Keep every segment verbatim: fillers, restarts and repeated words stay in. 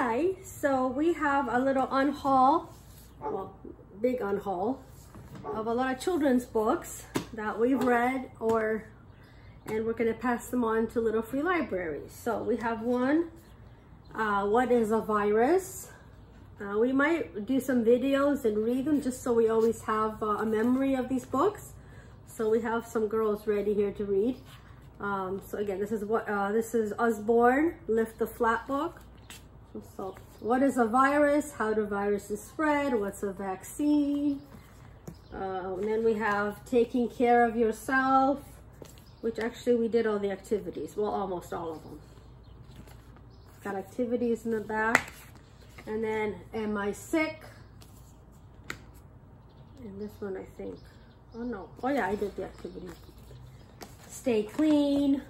Hi, so we have a little unhaul, well, big unhaul of a lot of children's books that we've read, or and we're going to pass them on to Little Free Library. So we have one, uh, What is a Virus? Uh, we might do some videos and read them just so we always have uh, a memory of these books. So we have some girls ready here to read. Um, so again, this is what uh, this is Usborne, Lift the Flat book. So, what is a virus? How do viruses spread? What's a vaccine? Uh, and then we have Taking Care of Yourself, which actually we did all the activities. Well, almost all of them. Got activities in the back. And then Am I Sick? And this one, I think. Oh no. Oh yeah, I did the activities. Stay Clean.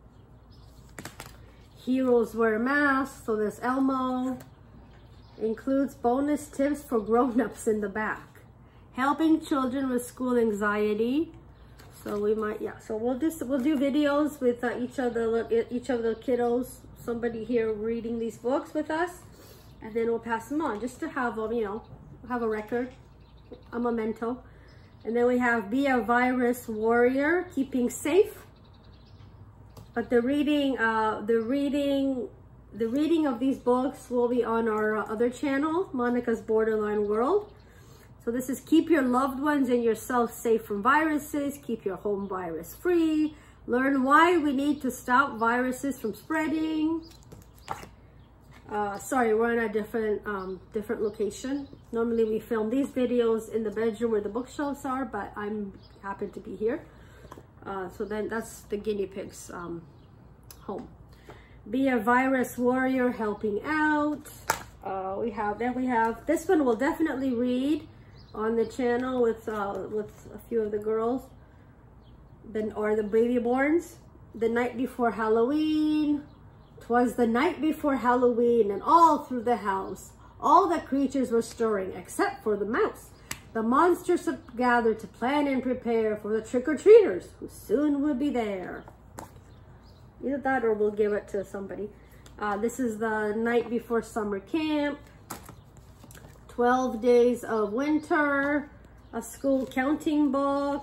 Heroes Wear Masks. So this Elmo. Includes bonus tips for grown-ups in the back. Helping children with school anxiety. So we might, yeah. So we'll just we'll do videos with uh, each of the each of the kiddos. Somebody here reading these books with us, and then we'll pass them on just to have them, you know, have a record, a memento. And then we have Be a Virus Warrior, Keeping Safe. But the reading, uh, the reading, the reading of these books will be on our uh, other channel, Monica's Borderline World. So this is Keep Your Loved Ones and Yourself Safe from Viruses, Keep Your Home Virus Free, Learn Why We Need to Stop Viruses from Spreading. Uh, sorry, we're in a different, um, different location. Normally we film these videos in the bedroom where the bookshelves are, but I'm happen to be here. Uh, so then that's the guinea pig's um, home. Be a Virus Warrior, Helping Out. Uh, we have, then we have, this one we'll definitely read on the channel with uh, with a few of the girls, then or the baby borns. The Night Before Halloween. 'Twas the night before Halloween, and all through the house all the creatures were stirring, except for the mouse. The monsters had gathered to plan and prepare for the trick-or-treaters who soon would be there. Either that or we'll give it to somebody. Uh, this is The Night Before Summer Camp. twelve Days of Winter, a school counting book.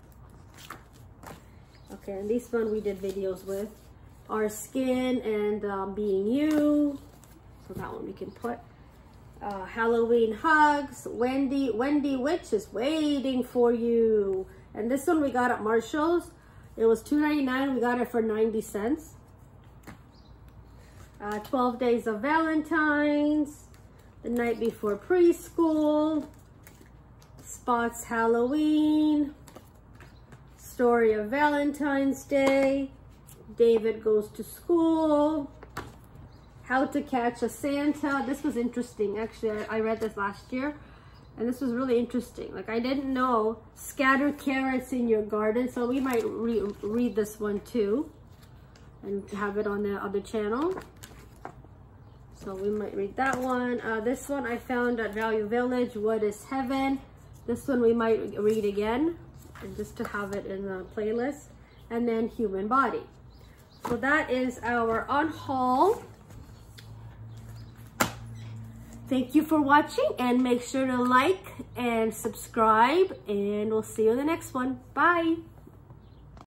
Okay, and this one we did videos with. Our Skin and um, Being You. So that one we can put. Uh, Halloween Hugs. Wendy, Wendy Witch is waiting for you. And this one we got at Marshall's. It was two ninety-nine. We got it for ninety cents. Uh, twelve Days of Valentine's. The Night Before Preschool. Spot's Halloween. Story of Valentine's Day. David Goes to School. How to Catch a Santa. This was interesting. Actually, I, I read this last year, and this was really interesting. Like, I didn't know. Scatter carrots in your garden. So we might re read this one too and have it on the other channel. So we might read that one. Uh, this one I found at Value Village. What is Heaven? This one we might read again, and just to have it in the playlist. And then Human Body. So that is our unhaul. Thank you for watching, and make sure to like and subscribe, and we'll see you in the next one. Bye.